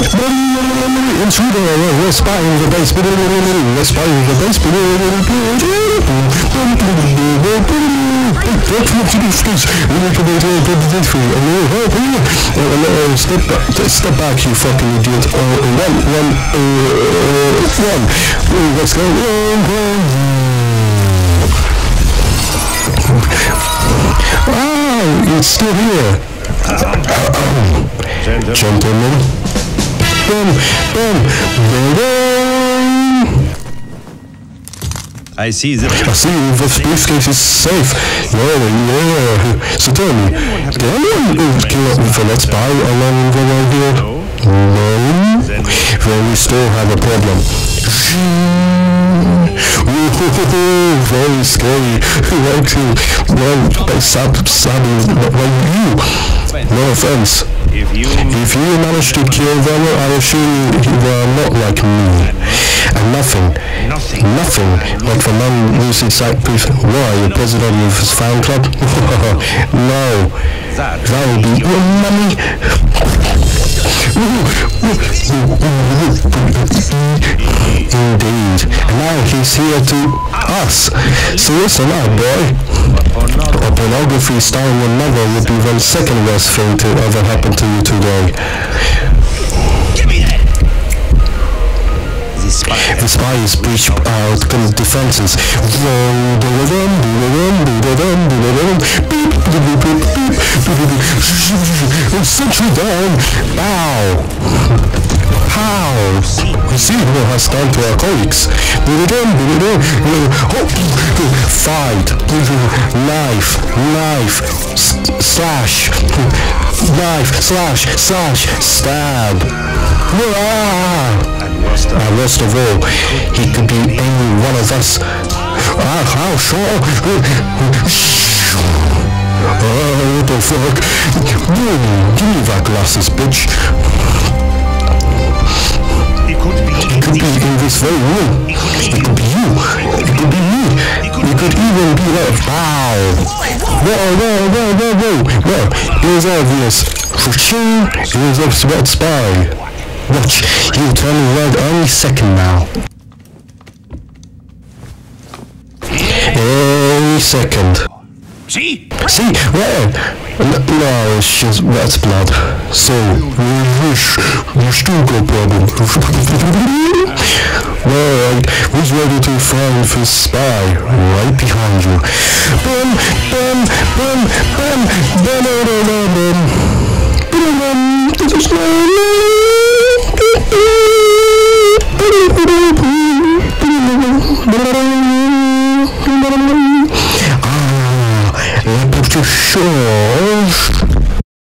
Intruder, we're spying the base. We're spying the base. Step back, you fucking idiot. One. Let's go. Oh, it's still here. Gentlemen. Boom. I see that. I see this briefcase is safe. Yeah. So tell me, can anyone kill up with a let's buy along the way here? No. Then we still have a problem. Very scary. Like to, by stabbing you. No offense. If you manage to kill them, I assume you are not like me. And nothing like the man who's inside proof. Why, the president of his fan club? No. That would be money. Indeed. And now he's here to us. So listen up, boy. A pornography starring your mother would be the second worst thing to ever happen to you today. Give me that. The spy is breached our defenses. Sit you down. Bow. How? We see who has done to our colleagues. Fight. Knife. Slash. Knife. Slash. Stab. And worst of all, he could be any one of us. How sure? What the fuck? Give me that glasses, bitch. It could be in this very room. It could be you. It could be me. It could even be that. Wow. Well, it was obvious. For sure, it was a sweat spy. Watch, he'll turn red any second now. Any second. See? Where? No, it's just rat's blood. So, you still got problem. Well, who's ready to find this spy? Right behind you. Sure.